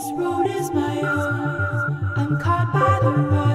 road is my own. I'm caught by the road.